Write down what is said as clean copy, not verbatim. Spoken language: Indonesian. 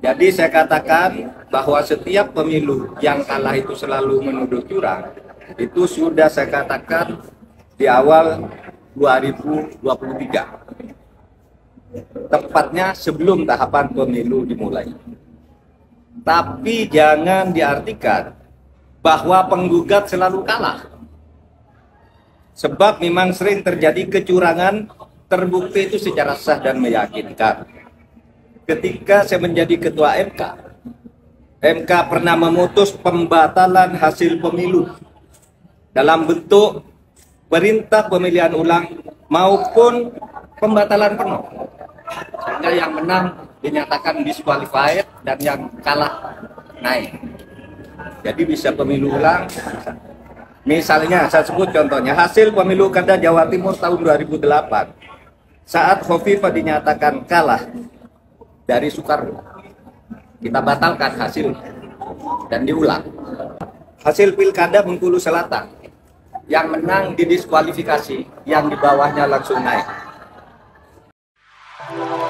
Jadi saya katakan bahwa setiap pemilu yang kalah itu selalu menuduh curang. Itu sudah saya katakan di awal 2023. Tepatnya sebelum tahapan pemilu dimulai. Tapi jangan diartikan bahwa penggugat selalu kalah. Sebab memang sering terjadi kecurangan terbukti itu secara sah dan meyakinkan. Ketika saya menjadi ketua MK pernah memutus pembatalan hasil pemilu dalam bentuk perintah pemilihan ulang maupun pembatalan penuh. Sehingga yang menang dinyatakan disqualified dan yang kalah naik. Jadi bisa pemilu ulang. Misalnya saya sebut contohnya hasil pemilu kada Jawa Timur tahun 2008 saat Khofifah dinyatakan kalah dari Soekarno, kita batalkan hasil dan diulang. Hasil pilkada Bengkulu Selatan yang menang didiskualifikasi, yang di bawahnya langsung naik.